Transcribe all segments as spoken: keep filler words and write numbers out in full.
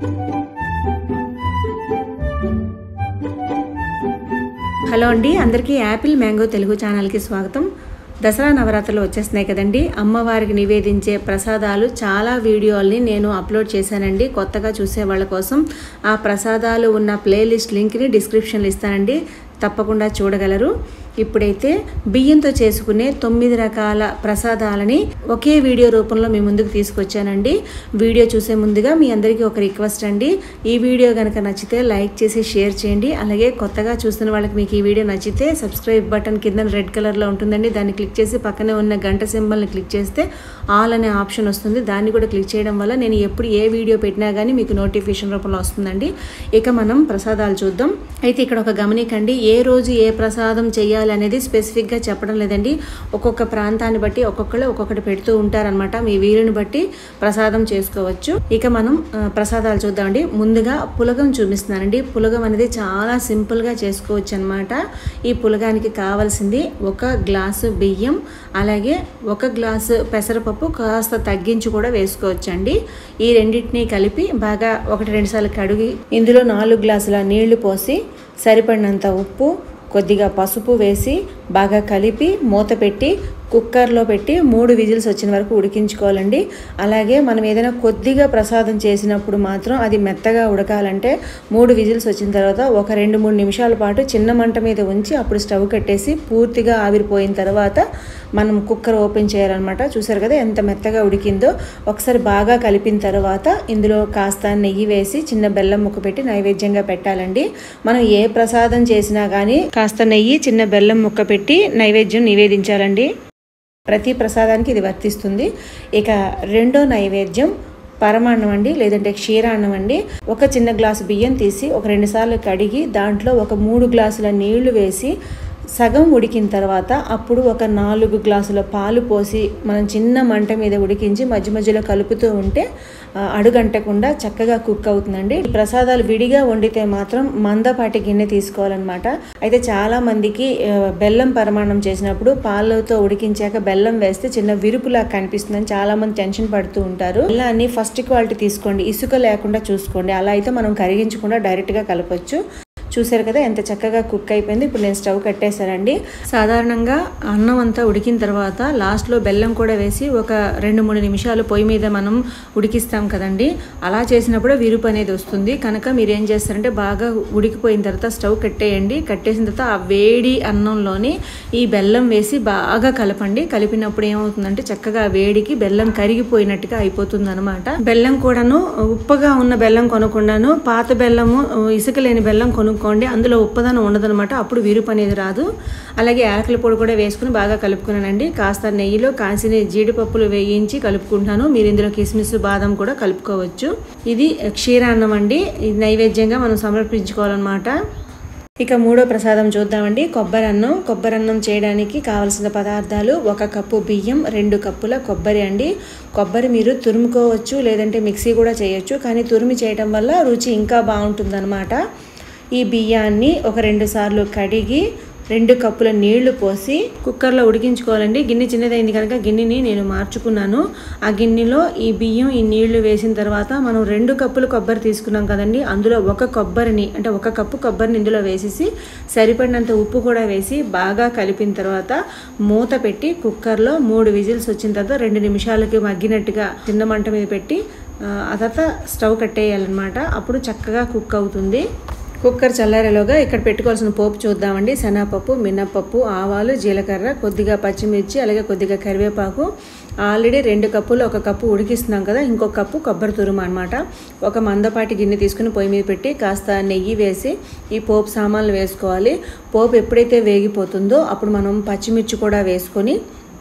Hello అండి, అందరికీ Apple mango Telugu ఛానల్కి స్వాగతం. దసరా నవరాత్రులు వచ్చేస్తున్నాయి కదండి. అమ్మవారికి నివేదించే ప్రసాదాలు చాలా వీడియోల్ని నేను అప్లోడ్ చేశానండి. కొత్తగా చూసే వాళ్ళ కోసం ఆ ప్రసాదాలు ఉన్న ప్లేలిస్ట్ లింక్ని డిస్క్రిప్షన్లో ఇస్తానండి, తప్పకుండా చూడగలరు. ఇప్పుడైతే బియ్యంతో చేసుకునే తొమ్మిది రకాల ప్రసాదాలని ఒకే వీడియో రూపంలో మీ ముందుకు తీసుకొచ్చానండి. వీడియో చూసే ముందుగా మీ అందరికీ ఒక రిక్వెస్ట్ అండి, ఈ వీడియో కనుక నచ్చితే లైక్ చేసి షేర్ చేయండి. అలాగే కొత్తగా చూస్తున్న వాళ్ళకి మీకు ఈ వీడియో నచ్చితే సబ్స్క్రైబ్ బటన్ కింద రెడ్ కలర్లో ఉంటుందండి, దాన్ని క్లిక్ చేసి పక్కనే ఉన్న గంట సింబల్ని క్లిక్ చేస్తే ఆల్ అనే ఆప్షన్ వస్తుంది. దాన్ని కూడా క్లిక్ చేయడం వల్ల నేను ఎప్పుడు ఏ వీడియో పెట్టినా కానీ మీకు నోటిఫికేషన్ రూపంలో వస్తుందండి. ఇక మనం ప్రసాదాలు చూద్దాం. అయితే ఇక్కడ ఒక గమనికండి, ఏ రోజు ఏ ప్రసాదం చేయాలి అనేది స్పెసిఫిక్గా చెప్పడం లేదండి. ఒక్కొక్క ప్రాంతాన్ని బట్టి ఒక్కొక్కరు ఒక్కొక్కటి పెడుతూ ఉంటారనమాట. మీ వీలుని బట్టి ప్రసాదం చేసుకోవచ్చు. ఇక మనం ప్రసాదాలు చూద్దామండి. ముందుగా పులగం చూపిస్తున్నానండి. పులగం అనేది చాలా సింపుల్గా చేసుకోవచ్చు అనమాట. ఈ పులగానికి కావాల్సింది ఒక గ్లాసు బియ్యం, అలాగే ఒక గ్లాసు పెసరపప్పు కాస్త తగ్గించి కూడా వేసుకోవచ్చండి. ఈ రెండింటినీ కలిపి బాగా ఒకటి రెండు సార్లు కడిగి ఇందులో నాలుగు గ్లాసుల నీళ్లు పోసి సరిపడినంత ఉప్పు, కొద్దిగా పసుపు వేసి బాగా కలిపి మూత పెట్టి కుక్కర్లో పెట్టి మూడు విజిల్స్ వచ్చిన వరకు ఉడికించుకోవాలండి. అలాగే మనం ఏదైనా కొద్దిగా ప్రసాదం చేసినప్పుడు మాత్రం అది మెత్తగా ఉడకాలంటే మూడు విజిల్స్ వచ్చిన తర్వాత ఒక రెండు మూడు నిమిషాల పాటు చిన్న మంట మీద ఉంచి అప్పుడు స్టవ్ కట్టేసి పూర్తిగా ఆవిరిపోయిన తర్వాత మనం కుక్కర్ ఓపెన్ చేయాలన్నమాట. చూసారు కదా ఎంత మెత్తగా ఉడికిందో. ఒకసారి బాగా కలిపిన తర్వాత ఇందులో కాస్త నెయ్యి వేసి చిన్న బెల్లం ముక్క పెట్టి నైవేద్యంగా పెట్టాలండి. మనం ఏ ప్రసాదం చేసినా కానీ కాస్త నెయ్యి చిన్న బెల్లం ముక్క పెట్టి నైవేద్యం నివేదించాలండి. ప్రతి ప్రసాదానికి ఇది వర్తిస్తుంది. ఇక రెండో నైవేద్యం పరమాన్నం అండి, లేదంటే క్షీరాన్నం అండి. ఒక చిన్న గ్లాసు బియ్యం తీసి ఒక రెండు సార్లు కడిగి దాంట్లో ఒక మూడు గ్లాసుల నీళ్లు వేసి సగం ఉడికిన తర్వాత అప్పుడు ఒక నాలుగు గ్లాసుల పాలు పోసి మనం చిన్న మంట మీద ఉడికించి మధ్య మధ్యలో కలుపుతూ ఉంటే అడుగంటకుండా చక్కగా కుక్ అవుతుందండి. ప్రసాదాలు విడిగా వండితే మాత్రం మందపాటి గిన్నె తీసుకోవాలన్నమాట. అయితే చాలా మందికి బెల్లం పరమాన్నం చేసినప్పుడు పాలతో ఉడికించాక బెల్లం వేస్తే చిన్న విరుపులా కనిపిస్తుందని చాలా మంది టెన్షన్ పడుతూ ఉంటారు. బెల్లాన్ని ఫస్ట్ క్వాలిటీ తీసుకోండి, ఇసుక లేకుండా చూసుకోండి. అలా అయితే మనం కరిగించకుండా డైరెక్ట్గా కలపచ్చు. చూసారు కదా ఎంత చక్కగా కుక్ అయిపోయింది. ఇప్పుడు నేను స్టవ్ కట్టేశానండి. సాధారణంగా అన్నం అంతా ఉడికిన తర్వాత లాస్ట్లో బెల్లం కూడా వేసి ఒక రెండు మూడు నిమిషాలు పొయ్యి మీద మనం ఉడికిస్తాం కదండి. అలా చేసినప్పుడు విరుపు అనేది వస్తుంది. కనుక మీరు ఏం చేస్తారంటే బాగా ఉడికిపోయిన తర్వాత స్టవ్ కట్టేయండి. కట్టేసిన తర్వాత ఆ వేడి అన్నంలోని ఈ బెల్లం వేసి బాగా కలపండి. కలిపినప్పుడు ఏమవుతుందంటే చక్కగా వేడికి బెల్లం కరిగిపోయినట్టుగా అయిపోతుంది అనమాట. బెల్లం కూడాను ఉప్పగా ఉన్న బెల్లం కొనకుండాను పాత బెల్లము ఇసుక లేని బెల్లం కొను అందులో ఉప్పదనం ఉండదనమాట. అప్పుడు విరుపు అనేది రాదు. అలాగే యాలకుల పొడి కూడా వేసుకుని బాగా కలుపుకున్నానండి. కాస్త నెయ్యిలో కాసిన జీడిపప్పులు వేయించి కలుపుకుంటాను. మీరు ఇందులో కిస్మిస్ బాదం కూడా కలుపుకోవచ్చు. ఇది క్షీరాన్నం అండి. ఇది నైవేద్యంగా మనం సమర్పించుకోవాలన్నమాట. ఇక మూడో ప్రసాదం చూద్దామండి. కొబ్బరి అన్నం. కొబ్బరి అన్నం చేయడానికి కావలసిన పదార్థాలు ఒక కప్పు బియ్యం, రెండు కప్పుల కొబ్బరి అండి. కొబ్బరి మీరు తురుముకోవచ్చు, లేదంటే మిక్సీ కూడా చేయొచ్చు. కానీ తురిమి చేయడం వల్ల రుచి ఇంకా బాగుంటుందన్నమాట. ఈ బియ్యాన్ని ఒక రెండు సార్లు కడిగి రెండు కప్పుల నీళ్లు పోసి కుక్కర్లో ఉడికించుకోవాలండి. గిన్నె చిన్నదైంది కనుక గిన్నెని నేను మార్చుకున్నాను. ఆ గిన్నెలో ఈ బియ్యం ఈ నీళ్లు వేసిన తర్వాత మనం రెండు కప్పులు కొబ్బరి తీసుకున్నాం కదండి, అందులో ఒక కొబ్బరిని అంటే ఒక కప్పు కొబ్బరిని ఇందులో వేసేసి సరిపడినంత ఉప్పు కూడా వేసి బాగా కలిపిన తర్వాత మూత పెట్టి కుక్కర్లో మూడు విజిల్స్ వచ్చిన తర్వాత రెండు నిమిషాలకి మగ్గినట్టుగా చిన్న మంట మీద పెట్టి ఆ తర్వాత స్టవ్ కట్టేయాలన్నమాట. అప్పుడు చక్కగా కుక్ అవుతుంది. కుక్కర్ చల్లారేలోగా ఇక్కడ పెట్టుకోవాల్సిన పోపు చూద్దామండి. శనగపప్పు, మినప్పప్పు, ఆవాలు, జీలకర్ర, కొద్దిగా పచ్చిమిర్చి, అలాగే కొద్దిగా కరివేపాకు. ఆల్రెడీ రెండు కప్పులు ఒక కప్పు ఉడికిస్తున్నాం కదా, ఇంకొక కప్పు కొబ్బరి తురుము అనమాట. ఒక మందపాటి గిన్నె తీసుకుని పొయ్యి మీద పెట్టి కాస్త నెయ్యి వేసి ఈ పోపు సామాన్లు వేసుకోవాలి. పోపు ఎప్పుడైతే వేగిపోతుందో అప్పుడు మనం పచ్చిమిర్చి కూడా వేసుకొని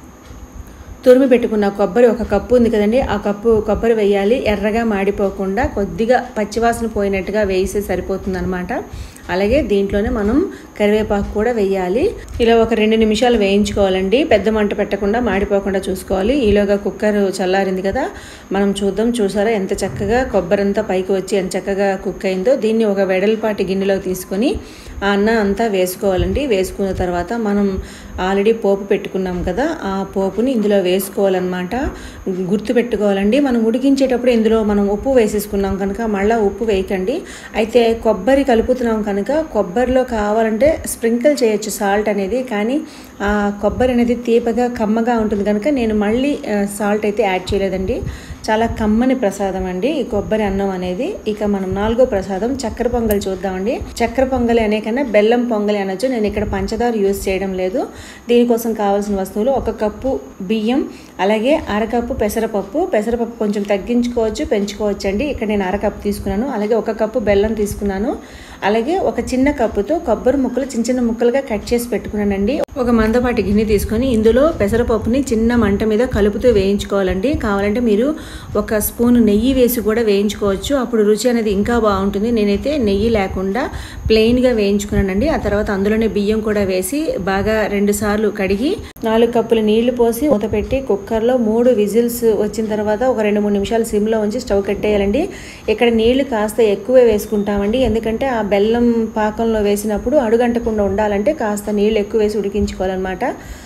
తురిమి పెట్టుకున్న కొబ్బరి ఒక కప్పు ఉంది కదండి, ఆ కప్పు కొబ్బరి వేయాలి. ఎర్రగా మాడిపోకుండా కొద్దిగా పచ్చివాసన పోయినట్టుగా వేస్తే సరిపోతుంది అనమాట. అలాగే దీంట్లోనే మనం కరివేపాకు కూడా వేయాలి. ఇలా ఒక రెండు నిమిషాలు వేయించుకోవాలండి. పెద్ద మంట పెట్టకుండా మాడిపోకుండా చూసుకోవాలి. ఈలోగా కుక్కర్ చల్లారింది కదా, మనం చూద్దాం. చూసారా ఎంత చక్కగా కొబ్బరి అంతా పైకి వచ్చి ఎంత చక్కగా కుక్ అయిందో. దీన్ని ఒక వెడల్పాటి గిన్నెలో తీసుకొని ఆ అన్నం అంతా వేసుకోవాలండి. వేసుకున్న తర్వాత మనం ఆల్రెడీ పోపు పెట్టుకున్నాం కదా, ఆ పోపుని ఇందులో వేసుకోవాలన్నమాట. గుర్తు పెట్టుకోవాలండి, మనం ఉడికించేటప్పుడు ఇందులో మనం ఉప్పు వేసేసుకున్నాం కనుక మళ్ళీ ఉప్పు వేయకండి. అయితే కొబ్బరి కలుపుతున్నాం కనుక కొబ్బరిలో కావాలంటే స్ప్రింకిల్ చేయొచ్చు సాల్ట్ అనేది, కానీ ఆ కొబ్బరి అనేది తీపగా కమ్మగా ఉంటుంది కనుక నేను మళ్ళీ సాల్ట్ అయితే యాడ్ చేయలేదండి. చాలా కమ్మని ప్రసాదం అండి ఈ కొబ్బరి అన్నం అనేది. ఇక మనం నాలుగో ప్రసాదం చక్కెర పొంగల్ చూద్దామండి. చక్కెర పొంగలి అనే కన్నా బెల్లం పొంగలి అనొచ్చు. నేను ఇక్కడ పంచదార యూజ్ చేయడం లేదు. దీనికోసం కావాల్సిన వస్తువులు ఒక కప్పు బియ్యం, అలాగే అరకప్పు పెసరపప్పు. పెసరపప్పు కొంచెం తగ్గించుకోవచ్చు, పెంచుకోవచ్చు అండి. ఇక్కడ నేను అరకప్పు తీసుకున్నాను. అలాగే ఒక కప్పు బెల్లం తీసుకున్నాను. అలాగే ఒక చిన్న కప్పుతో కొబ్బరి ముక్కలు చిన్న చిన్న ముక్కలుగా కట్ చేసి పెట్టుకున్నానండి. ఒక మందపాటి గిన్నె తీసుకొని ఇందులో పెసరపప్పుని చిన్న మంట మీద కలుపుతూ వేయించుకోవాలండి. కావాలంటే మీరు ఒక స్పూన్ నెయ్యి వేసి కూడా వేయించుకోవచ్చు, అప్పుడు రుచి అనేది ఇంకా బాగుంటుంది. నేనైతే నెయ్యి లేకుండా ప్లెయిన్గా వేయించుకున్నానండి. ఆ తర్వాత అందులోనే బియ్యం కూడా వేసి బాగా రెండు సార్లు కడిగి నాలుగు కప్పులు నీళ్లు పోసి మూత పెట్టి కుక్కర్లో మూడు విజిల్స్ వచ్చిన తర్వాత ఒక రెండు మూడు నిమిషాలు సిమ్లో ఉంచి స్టవ్ కట్టేయాలండి. ఇక్కడ నీళ్లు కాస్త ఎక్కువే వేసుకుంటామండి, ఎందుకంటే ఆ బెల్లం పాకంలో వేసినప్పుడు అడుగంటకుండా ఉండాలంటే కాస్త నీళ్ళు ఎక్కువ వేసి ఉడికించుకోవాలన్నమాట.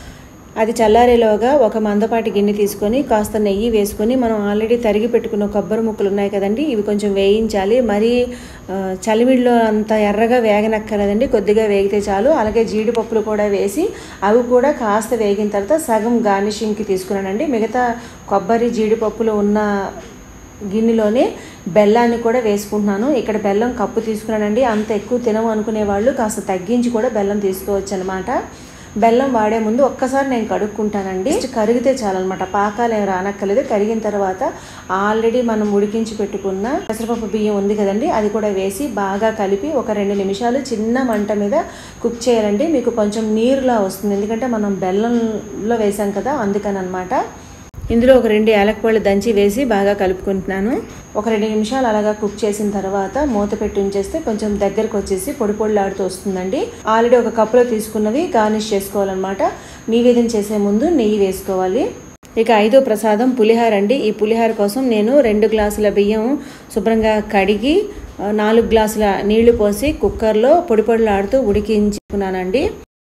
అది చల్లారేలోగా ఒక మందపాటి గిన్నె తీసుకొని కాస్త నెయ్యి వేసుకొని మనం ఆల్రెడీ తరిగి పెట్టుకున్న కొబ్బరి ముక్కలు ఉన్నాయి కదండి, ఇవి కొంచెం వేయించాలి. మరీ చలివిడిలో అంత ఎర్రగా వేగనక్కర్లేదండి, కొద్దిగా వేగితే చాలు. అలాగే జీడిపప్పులు కూడా వేసి అవి కూడా కాస్త వేగిన తర్వాత సగం గార్నిషింగ్కి తీసుకున్నానండి. మిగతా కొబ్బరి జీడిపప్పులు ఉన్న గిన్నెలోనే బెల్లాన్ని కూడా వేసుకుంటున్నాను. ఇక్కడ బెల్లం కప్పు తీసుకున్నానండి. అంత ఎక్కువ తినము అనుకునే వాళ్ళు కాస్త తగ్గించి కూడా బెల్లం తీసుకోవచ్చు అనమాట. బెల్లం వాడే ముందు ఒక్కసారి నేను కడుక్కుంటానండి. కరిగితే చాలన్నమాట, పాకాలు ఏం రానక్కర్లేదు. కరిగిన తర్వాత ఆల్రెడీ మనం ఉడికించి పెట్టుకున్న పెసరపప్పు బియ్యం ఉంది కదండి, అది కూడా వేసి బాగా కలిపి ఒక రెండు నిమిషాలు చిన్న మంట మీద కుక్ చేయాలండి. మీకు కొంచెం నీరులా వస్తుంది, ఎందుకంటే మనం బెల్లంలో వేసాం కదా, అందుకని అనమాట. ఇందులో ఒక రెండు యాలక్కాయలు దంచి వేసి బాగా కలుపుకుంటున్నాను. ఒక రెండు నిమిషాలు అలాగా కుక్ చేసిన తర్వాత మూత పెట్టి ఉంచేస్తే కొంచెం దగ్గరకు వచ్చేసి పొడి పొడిలాడుతూ వస్తుందండి. ఆల్రెడీ ఒక కప్పులో తీసుకున్నవి గార్నిష్ చేసుకోవాలన్నమాట. నివేదన చేసే ముందు నెయ్యి వేసుకోవాలి. ఇక ఐదో ప్రసాదం పులిహార అండి. ఈ పులిహార కోసం నేను రెండు గ్లాసుల బియ్యం శుభ్రంగా కడిగి నాలుగు గ్లాసుల నీళ్లు పోసి కుక్కర్లో పొడి పొడిలాడుతూ ఉడికించుకున్నానండి.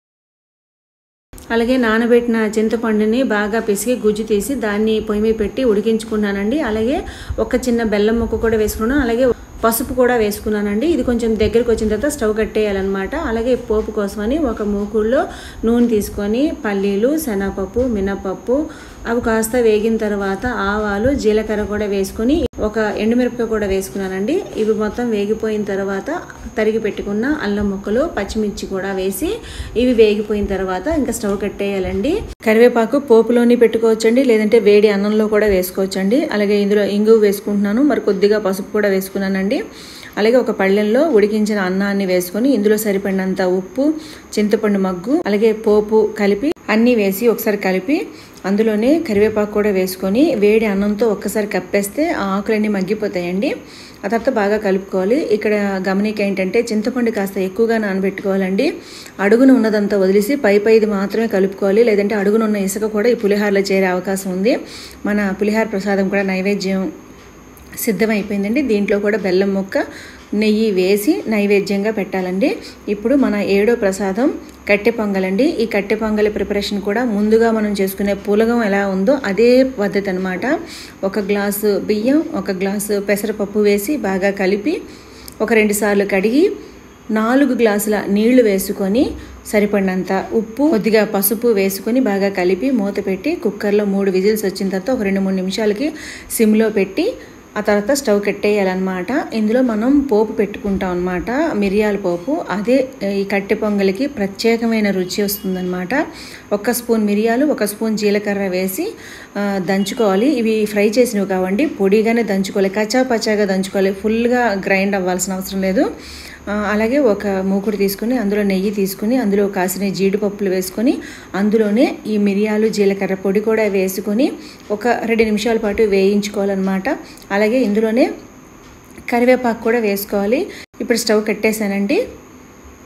అలాగే నానబెట్టిన చింతపండుని బాగా పిసికి గుజ్జు తీసి దాన్ని పొయ్యి మీద పెట్టి ఉడికించుకున్నానండి. అలాగే ఒక చిన్న బెల్లం ముక్క కూడా వేసుకున్నాను. అలాగే పసుపు కూడా వేసుకున్నానండి. ఇది కొంచెం దగ్గరికి వచ్చిన తర్వాత స్టవ్ కట్టేయాలన్నమాట. అలాగే పోపు కోసమని ఒక మూకుడులో నూనె తీసుకొని పల్లీలు, శనగపప్పు, మినపప్పు అవి కాస్త వేగిన తర్వాత ఆవాలు, జీలకర్ర కూడా వేసుకొని ఒక ఎండుమిరపకాయ కూడా వేసుకున్నానండి. ఇవి మొత్తం వేగిపోయిన తర్వాత తరిగి పెట్టుకున్న అల్లం ముక్కలు, పచ్చిమిర్చి కూడా వేసి ఇవి వేగిపోయిన తర్వాత ఇంకా స్టవ్ కట్టేయాలండి. కరివేపాకు పోపులోని పెట్టుకోవచ్చండి, లేదంటే వేడి అన్నంలో కూడా వేసుకోవచ్చండి. అలాగే ఇందులో ఇంగువ వేసుకుంటున్నాను, మరి కొద్దిగా పసుపు కూడా వేసుకున్నానండి. అలాగే ఒక పళ్ళెంలో ఉడికించిన అన్నాన్ని వేసుకొని ఇందులో సరిపడినంత ఉప్పు, చింతపండు మగ్గు, అలాగే పోపు కలిపి అన్నీ వేసి ఒకసారి కలిపి అందులోనే కరివేపాకు కూడా వేసుకొని వేడి అన్నంతో ఒక్కసారి కప్పేస్తే ఆ ఆకులన్నీ మగ్గిపోతాయండి. ఆ తర్వాత బాగా కలుపుకోవాలి. ఇక్కడ గమనిక ఏంటంటే చింతపండు కాస్త ఎక్కువగా నానబెట్టుకోవాలండి. అడుగున ఉన్నదంతా వదిలేసి పై పైది మాత్రమే కలుపుకోవాలి, లేదంటే అడుగున ఉన్న ఇసుక కూడా ఈ పులిహారలో చేరే అవకాశం ఉంది. మన పులిహార ప్రసాదం కూడా నైవేద్యం సిద్ధమైపోయిందండి. దీంట్లో కూడా బెల్లం ముక్క, నెయ్యి వేసి నైవేద్యంగా పెట్టాలండి. ఇప్పుడు మన ఏడో ప్రసాదం కట్టె పొంగలండి. ఈ కట్టె పొంగలి ప్రిపరేషన్ కూడా ముందుగా మనం చేసుకునే పులగం ఎలా ఉందో అదే పద్ధతి అనమాట. ఒక గ్లాసు బియ్యం, ఒక గ్లాసు పెసరపప్పు వేసి బాగా కలిపి ఒక రెండు సార్లు కడిగి నాలుగు గ్లాసుల నీళ్లు వేసుకొని సరిపడినంత ఉప్పు, కొద్దిగా పసుపు వేసుకొని బాగా కలిపి మూత పెట్టి కుక్కర్లో మూడు విజిల్స్ వచ్చిన తర్వాత ఒక రెండు మూడు నిమిషాలకి సిమ్లో పెట్టి ఆ తర్వాత స్టవ్ కట్టేయాలన్నమాట. ఇందులో మనం పోపు పెట్టుకుంటాం అనమాట, మిరియాల పోపు. అదే ఈ కట్టె పొంగలికి ప్రత్యేకమైన రుచి వస్తుందన్నమాట. ఒక స్పూన్ మిరియాలు, ఒక స్పూన్ జీలకర్ర వేసి దంచుకోవాలి. ఇవి ఫ్రై చేసినవి కావండి, పొడిగానే దంచుకోవాలి, కచ్చా పచ్చాగా దంచుకోవాలి, ఫుల్గా గ్రైండ్ అవ్వాల్సిన అవసరం లేదు. అలాగే ఒక మూకుడు తీసుకుని అందులో నెయ్యి తీసుకుని అందులో కాసిన జీడిపప్పులు వేసుకొని అందులోనే ఈ మిరియాలు, జీలకర్ర పొడి కూడా వేసుకొని ఒక రెండు నిమిషాల పాటు వేయించుకోవాలన్నమాట. అలాగే ఇందులోనే కరివేపాకు కూడా వేసుకోవాలి. ఇప్పుడు స్టవ్ కట్టేశానండి.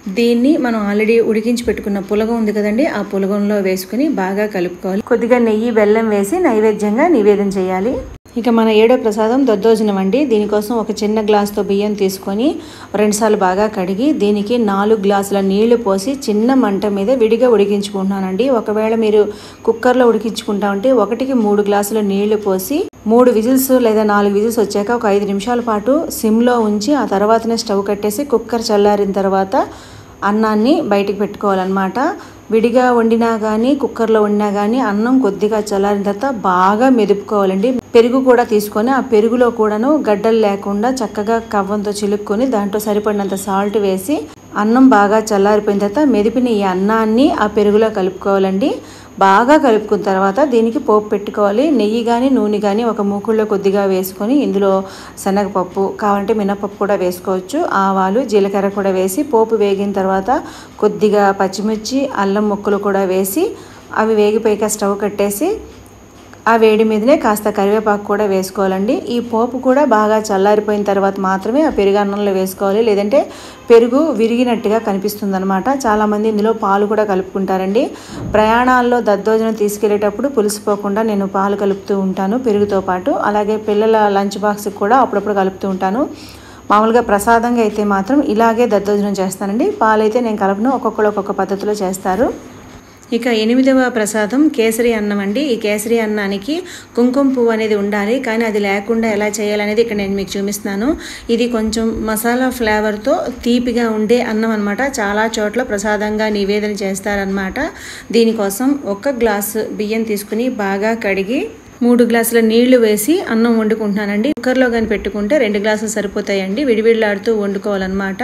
దీన్ని మనం ఆల్రెడీ ఉడికించి పెట్టుకున్న పులగం ఉంది కదండి, ఆ పులగంలో వేసుకుని బాగా కలుపుకోవాలి. కొద్దిగా నెయ్యి బెల్లం వేసి నైవేద్యంగా నివేదన చేయాలి. ఇక మన ఏడో ప్రసాదం దద్దోజనం అండి. దీనికోసం ఒక చిన్న గ్లాస్తో బియ్యం తీసుకొని రెండుసార్లు బాగా కడిగి దీనికి నాలుగు గ్లాసుల నీళ్లు పోసి చిన్న మంట మీద విడిగా ఉడికించుకుంటున్నానండి. ఒకవేళ మీరు కుక్కర్లో ఉడికించుకుంటా ఉంటే ఒకటికి మూడు గ్లాసుల నీళ్లు పోసి మూడు విజిల్స్ లేదా నాలుగు విజిల్స్ వచ్చాక ఒక ఐదు నిమిషాల పాటు సిమ్లో ఉంచి ఆ తర్వాతనే స్టవ్ కట్టేసి కుక్కర్ చల్లారిన తర్వాత అన్నాన్ని బయటికి పెట్టుకోవాలన్నమాట. విడిగా వండినా కానీ కుక్కర్లో వండినా కానీ అన్నం కొద్దిగా చల్లారిన తర్వాత బాగా మెదుపుకోవాలండి. పెరుగు కూడా తీసుకొని ఆ పెరుగులో కూడాను గడ్డలు లేకుండా చక్కగా కవ్వంతో చిలుక్కొని దాంట్లో సరిపడినంత సాల్ట్ వేసి అన్నం బాగా చల్లారిపోయిన తర్వాత మెదిపిన ఈ అన్నాన్ని ఆ పెరుగులో కలుపుకోవాలండి. బాగా కలుపుకున్న తర్వాత దీనికి పోపు పెట్టుకోవాలి. నెయ్యి కానీ నూనె కానీ ఒక మూకుళ్ళలో కొద్దిగా వేసుకొని ఇందులో శనగపప్పు కావాలంటే మినపప్పు కూడా వేసుకోవచ్చు, ఆవాలు జీలకర్ర కూడా వేసి పోపు వేగిన తర్వాత కొద్దిగా పచ్చిమిర్చి అల్లం ముక్కలు కూడా వేసి అవి వేగిపోయాక స్టవ్ కట్టేసి ఆ వేడి మీదనే కాస్త కరివేపాకు కూడా వేసుకోవాలండి. ఈ పోపు కూడా బాగా చల్లారిపోయిన తర్వాత మాత్రమే ఆ పెరుగు అన్నంలో వేసుకోవాలి, లేదంటే పెరుగు విరిగినట్టుగా కనిపిస్తుంది అనమాట. చాలామంది ఇందులో పాలు కూడా కలుపుకుంటారండి. ప్రయాణాల్లో దద్దోజనం తీసుకెళ్లేటప్పుడు పులిసిపోకుండా నేను పాలు కలుపుతూ ఉంటాను పెరుగుతో పాటు. అలాగే పిల్లల లంచ్ బాక్స్కి కూడా అప్పుడప్పుడు కలుపుతూ ఉంటాను. మామూలుగా ప్రసాదంగా అయితే మాత్రం ఇలాగే దద్దోజనం చేస్తానండి. పాలైతే నేను కలపను, ఒక్కొక్కరు ఒక్కొక్క పద్ధతిలో చేస్తారు. ఇక ఎనిమిదవ ప్రసాదం కేసరి అన్నం అండి. ఈ కేసరి అన్నానికి కుంకుమ పువ్వు అనేది ఉండాలి, కానీ అది లేకుండా ఎలా చేయాలనేది ఇక్కడ నేను మీకు చూపిస్తున్నాను. ఇది కొంచెం మసాలా ఫ్లేవర్తో తీపిగా ఉండే అన్నం అనమాట. చాలా చోట్ల ప్రసాదంగా నివేదన చేస్తారనమాట. దీనికోసం ఒక గ్లాసు బియ్యం తీసుకుని బాగా కడిగి మూడు గ్లాసుల నీళ్లు వేసి అన్నం వండుకుంటున్నానండి. కుక్కర్లో కానీ పెట్టుకుంటే రెండు గ్లాసులు సరిపోతాయండి. విడివిడిలాడుతూ వండుకోవాలన్నమాట.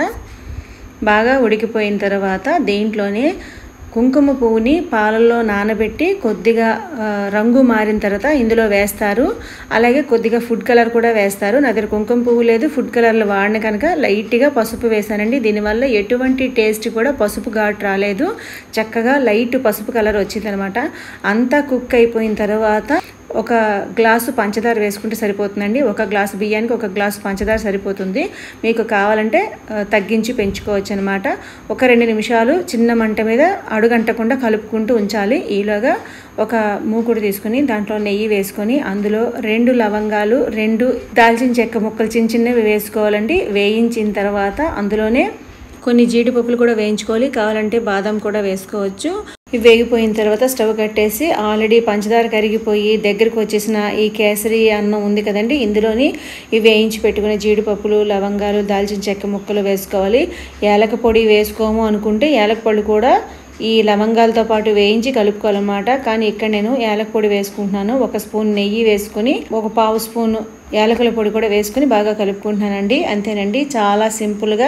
బాగా ఉడికిపోయిన తర్వాత దీంట్లోనే కుంకుమ పువ్వుని పాలల్లో నానబెట్టి కొద్దిగా రంగు మారిన తర్వాత ఇందులో వేస్తారు. అలాగే కొద్దిగా ఫుడ్ కలర్ కూడా వేస్తారు. నా దగ్గర కుంకుమ పువ్వు లేదు, ఫుడ్ కలర్లు వాడిన కనుక లైట్గా పసుపు వేసానండి. దీనివల్ల ఎటువంటి టేస్ట్ కూడా పసుపు ఘాటు రాలేదు, చక్కగా లైట్ పసుపు కలర్ వచ్చిందనమాట. అంతా కుక్ అయిపోయిన తర్వాత ఒక గ్లాసు పంచదార వేసుకుంటే సరిపోతుందండి. ఒక గ్లాసు బియ్యానికి ఒక గ్లాసు పంచదార సరిపోతుంది. మీకు కావాలంటే తగ్గించి పెంచుకోవచ్చు అనమాట. ఒక రెండు నిమిషాలు చిన్న మంట మీద అడుగంటకుండా కలుపుకుంటూ ఉంచాలి. ఈలోగా ఒక మూకుడు తీసుకుని దాంట్లో నెయ్యి వేసుకొని అందులో రెండు లవంగాలు రెండు దాల్చిన చెక్క ముక్కలు చిన్న చిన్నవి వేసుకోవాలండి. వేయించిన తర్వాత అందులోనే కొన్ని జీడిపప్పులు కూడా వేయించుకోవాలి, కావాలంటే బాదం కూడా వేసుకోవచ్చు. ఇవి వేగిపోయిన తర్వాత స్టవ్ కట్టేసి ఆల్రెడీ పంచదార కరిగిపోయి దగ్గరకు వచ్చేసిన ఈ కేసరి అన్నం ఉంది కదండి, ఇందులోని ఇవి వేయించి పెట్టుకునే జీడిపప్పులు లవంగాలు దాల్చిన చెక్క ముక్కలు వేసుకోవాలి. యాలక పొడి వేసుకోము అనుకుంటే యాలక పళ్ళు కూడా ఈ లవంగాలతో పాటు వేయించి కలుపుకోవాలన్నమాట. కానీ ఇక్కడ నేను యాలక పొడి వేసుకుంటున్నాను. ఒక స్పూన్ నెయ్యి వేసుకుని ఒక పావు స్పూన్ యాలకుల పొడి కూడా వేసుకుని బాగా కలుపుకుంటున్నానండి. అంతేనండి, చాలా సింపుల్గా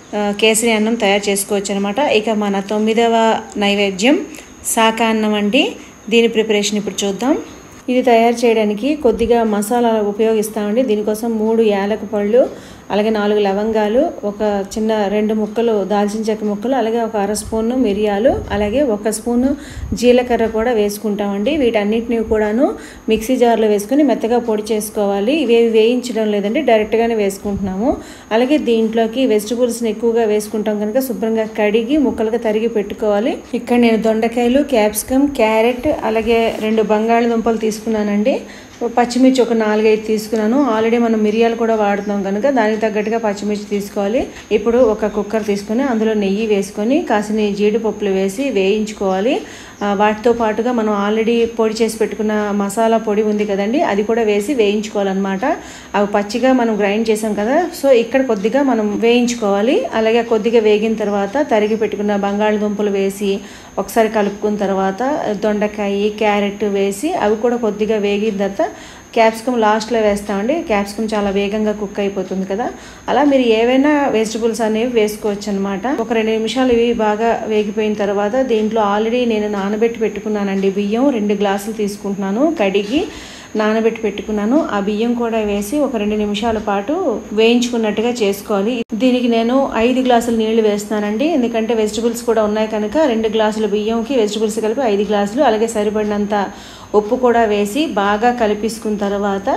కేసరి అన్నం తయారు చేసుకోవచ్చు అనమాట. ఇక మన తొమ్మిదవ నైవేద్యం శాకాన్నం అండి. దీని ప్రిపరేషన్ ఇప్పుడు చూద్దాం. ఇది తయారు చేయడానికి కొద్దిగా మసాలాలు ఉపయోగిస్తామండి. దీనికోసం మూడు యాలక పళ్ళు, అలాగే నాలుగు లవంగాలు, ఒక చిన్న రెండు ముక్కలు దాల్చిన చెక్క ముక్కలు, అలాగే ఒక అర స్పూను మిరియాలు, అలాగే ఒక స్పూను జీలకర్ర కూడా వేసుకుంటామండి. వీటన్నిటిని కూడాను మిక్సీ జార్లో వేసుకుని మెత్తగా పొడి చేసుకోవాలి. ఇవేవి వేయించడం లేదండి, డైరెక్ట్గానే వేసుకుంటున్నాము. అలాగే దీంట్లోకి వెజిటబుల్స్ని ఎక్కువగా వేసుకుంటాం కనుక శుభ్రంగా కడిగి ముక్కలుగా తరిగి పెట్టుకోవాలి. ఇక్కడ నేను దొండకాయలు, క్యాప్సికమ్, క్యారెట్, అలాగే రెండు బంగాళదుంపలు తీసుకున్నానండి. పచ్చిమిర్చి ఒక నాలుగైదు తీసుకున్నాను. ఆల్రెడీ మనం మిరియాలు కూడా వాడుతున్నాం కనుక దానికి తగ్గట్టుగా పచ్చిమిర్చి తీసుకోవాలి. ఇప్పుడు ఒక కుక్కర్ తీసుకొని అందులో నెయ్యి వేసుకొని కాసిన జీడిపప్పులు వేసి వేయించుకోవాలి. వాటితో పాటుగా మనం ఆల్రెడీ పొడి చేసి పెట్టుకున్న మసాలా పొడి ఉంది కదండి, అది కూడా వేసి వేయించుకోవాలన్నమాట. అవి పచ్చిగా మనం గ్రైండ్ చేసాం కదా, సో ఇక్కడ కొద్దిగా మనం వేయించుకోవాలి. అలాగే కొద్దిగా వేగిన తర్వాత తరిగి పెట్టుకున్న బంగాళదుంపలు వేసి ఒకసారి కలుపుకున్న తర్వాత దొండకాయ క్యారెట్ వేసి అవి కూడా కొద్దిగా వేగిన తర్వాత క్యాప్సికమ్ లాస్ట్లో వేస్తామండి. క్యాప్సికమ్ చాలా వేగంగా కుక్ అయిపోతుంది కదా, అలా మీరు ఏవైనా వెజిటబుల్స్ అనేవి వేసుకోవచ్చు అనమాట. ఒక రెండు నిమిషాలు ఇవి బాగా వేగిపోయిన తర్వాత దీంట్లో ఆల్రెడీ నేను నానబెట్టి పెట్టుకున్నానండి బియ్యం, రెండు గ్లాసులు తీసుకుంటున్నాను, కడిగి నానబెట్టి పెట్టుకున్నాను. ఆ బియ్యం కూడా వేసి ఒక రెండు నిమిషాల పాటు వేయించుకున్నట్టుగా చేసుకోవాలి. దీనికి నేను ఐదు గ్లాసులు నీళ్లు వేస్తున్నానండి, ఎందుకంటే వెజిటబుల్స్ కూడా ఉన్నాయి కనుక రెండు గ్లాసుల బియ్యంకి వెజిటబుల్స్ కలిపి ఐదు గ్లాసులు, అలాగే సరిపడినంత ఉప్పు కూడా వేసి బాగా కలిపేసుకున్న తర్వాత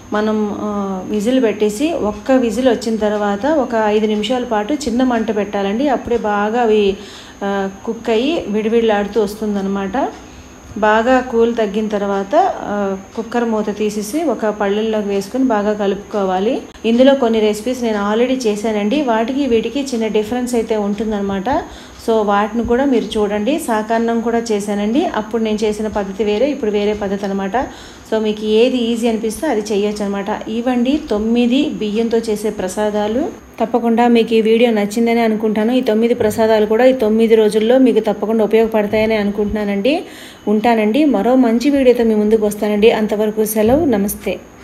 మనం విజిల్ పెట్టేసి ఒక్క విజిల్ వచ్చిన తర్వాత ఒక ఐదు నిమిషాల పాటు చిన్న మంట పెట్టాలండి. అప్పుడే బాగా అవి కుక్ అయ్యి విడివిడిలాడుతూ వస్తుందన్నమాట. బాగా కూల్ తగ్గిన తర్వాత కుక్కర్ మూత తీసేసి ఒక పళ్ళల్లోకి వేసుకొని బాగా కలుపుకోవాలి. ఇందులో కొన్ని రెసిపీస్ నేను ఆల్రెడీ చేశానండి, వాటికి వీటికి చిన్న డిఫరెన్స్ అయితే ఉంటుందన్నమాట. సో వాటిని కూడా మీరు చూడండి. శాకాన్నం కూడా చేశానండి, అప్పుడు నేను చేసిన పద్ధతి వేరే, ఇప్పుడు వేరే పద్ధతి అనమాట. సో మీకు ఏది ఈజీ అనిపిస్తే అది చేయొచ్చు అనమాట. ఇవండి తొమ్మిది బియ్యంతో చేసే ప్రసాదాలు. తప్పకుండా మీకు ఈ వీడియో నచ్చిందని అనుకుంటాను. ఈ తొమ్మిది ప్రసాదాలు కూడా ఈ తొమ్మిది రోజుల్లో మీకు తప్పకుండా ఉపయోగపడతాయని అనుకుంటున్నానండి. ఉంటానండి, మరో మంచి వీడియోతో మీ ముందుకు వస్తానండి. అంతవరకు సెలవు, నమస్తే.